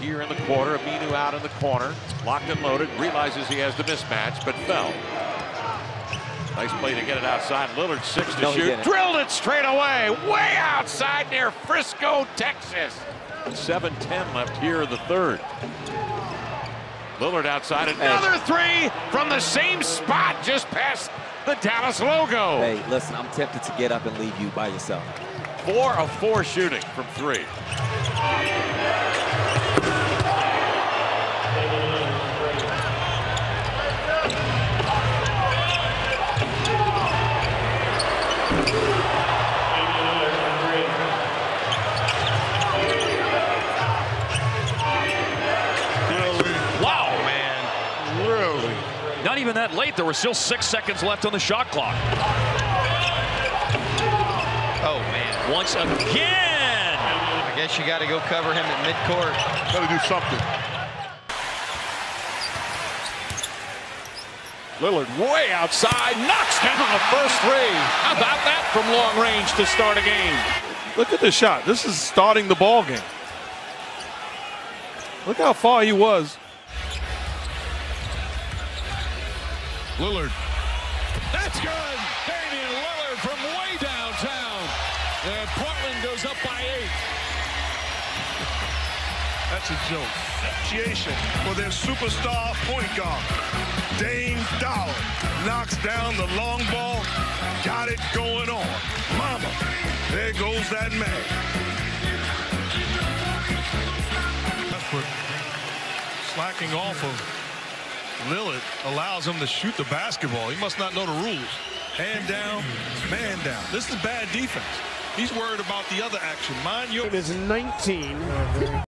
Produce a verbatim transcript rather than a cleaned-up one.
here in the quarter. Aminu out in the corner. Locked and loaded. Realizes he has the mismatch, but fell. Nice play to get it outside. Lillard six to no, shoot. Drilled it straight away. Way outside near Frisco, Texas. seven ten left here in the third. Lillard outside. Another three from the same spot just past the Dallas logo. Hey, listen, I'm tempted to get up and leave you by yourself. Four of four shooting from three. Not even that late. There were still six seconds left on the shot clock. Oh, man. Once again. I guess you got to go cover him at midcourt. Got to do something. Lillard way outside. Knocks down the first three. How about that from long range to start a game? Look at the shot. This is starting the ball game. Look how far he was. Lillard. That's good. Damian Lillard from way downtown. And Portland goes up by eight. That's a joke. Appreciation for their superstar point guard. Dame Dollar knocks down the long ball. Got it going on. Mama, there goes that man. Westbrook slacking off of Lillard allows him to shoot the basketball. He must not know the rules. Hand down, man down. This is bad defense. He's worried about the other action. Mind your... It is nineteen.